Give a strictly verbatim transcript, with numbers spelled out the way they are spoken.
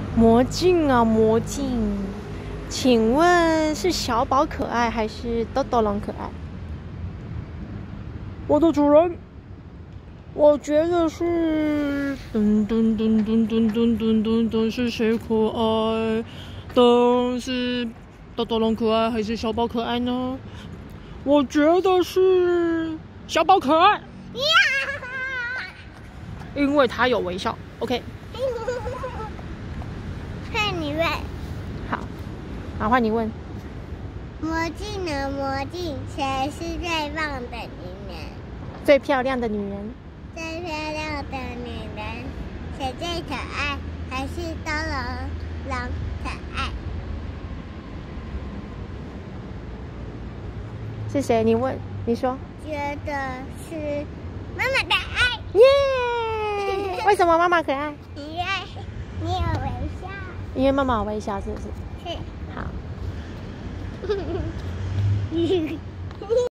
魔镜啊，魔镜，请问是小宝可爱还是豆豆龙可爱？我的主人，我觉得是噔噔噔噔噔噔噔噔噔，是谁可爱？噔是豆豆龙可爱还是小宝可爱呢？我觉得是小宝可爱，因为他有微笑。OK。 换你问。 好，好，换你问。 魔镜呢？魔镜，谁是最棒的女人？ 最漂亮的女人。 最漂亮的女人，谁最可爱？还是豆豆龙可爱？ 是谁？你问，你说。 觉得是妈妈可爱。 耶！ Yeah! 为什么妈妈可爱？ 因为你有微笑。 因为妈妈有微笑，是不是？ 是。 好。